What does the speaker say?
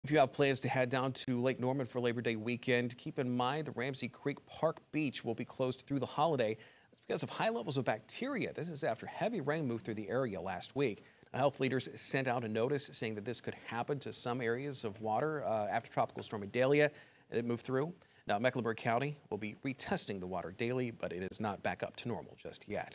If you have plans to head down to Lake Norman for Labor Day weekend, keep in mind the Ramsey Creek Park Beach will be closed through the holiday. That's because of high levels of bacteria. This is after heavy rain moved through the area last week. Health leaders sent out a notice saying that this could happen to some areas of water after Tropical Storm Idalia that moved through. Now, Mecklenburg County will be retesting the water daily, but it is not back up to normal just yet.